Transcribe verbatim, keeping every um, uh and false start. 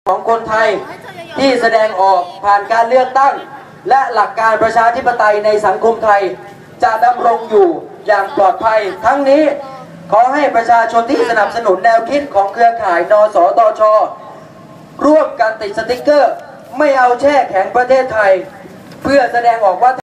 ของคนไทยที่แสดงออกผ่านการเลือกตั้งและหลักการประชาธิปไตยในสังคมไทยจะดำรงอยู่อย่างปลอดภัยทั้งนี้ขอให้ประชาชนที่สนับสนุนแนวคิดของเครือข่ายนสตช.ร่วมกันติดสติ๊กเกอร์ไม่เอาแช่แข็งประเทศไทยเพื่อแสดงออกว่า